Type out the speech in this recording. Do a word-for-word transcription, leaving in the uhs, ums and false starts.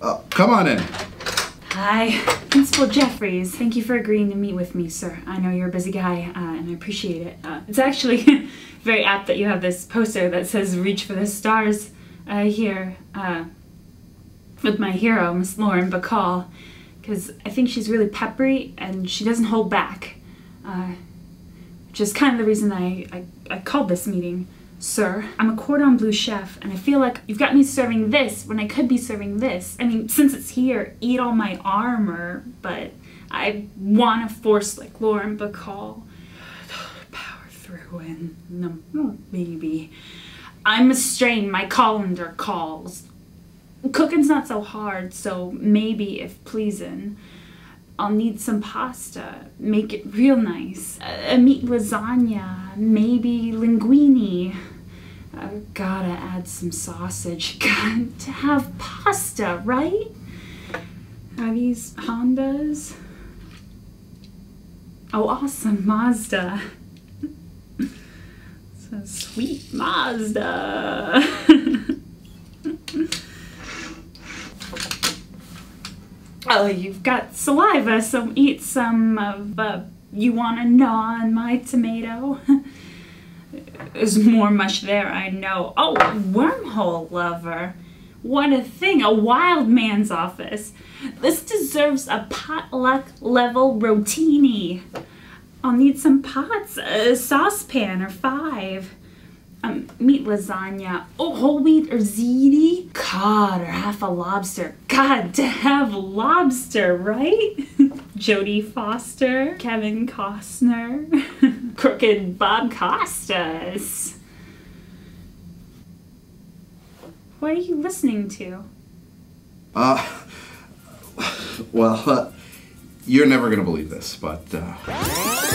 Uh, come on in. Hi, Principal Jeffries. Thank you for agreeing to meet with me, sir. I know you're a busy guy, uh, and I appreciate it. Uh, it's actually very apt that you have this poster that says "Reach for the Stars" uh, here uh, with my hero, Miss Lauren Bacall, because I think she's really peppery and she doesn't hold back, uh, which is kind of the reason I, I, I called this meeting. Sir, I'm a cordon bleu chef, and I feel like you've got me serving this when I could be serving this. I mean, since it's here, eat all my armor, but I want to force like Lauren Bacall. Power through and no, oh, maybe. I'm a strain, my colander calls. Cooking's not so hard, so maybe if pleasin', I'll need some pasta. Make it real nice. A meat lasagna, maybe linguine. I've gotta add some sausage. Got to have pasta, right? Are these Hondas? Oh, awesome, Mazda. So sweet Mazda. Oh, you've got saliva, so eat some of, uh, you wanna gnaw on my tomato? There's more mush there, I know. Oh, wormhole lover. What a thing, a wild man's office. This deserves a potluck level rotini. I'll need some pots, a saucepan or five. Um, meat lasagna, oh, whole wheat or ziti, cod or half a lobster. God, to have lobster, right? Jodie Foster, Kevin Costner, Crooked Bob Costas. What are you listening to? Uh, well, uh, you're never gonna believe this, but, uh...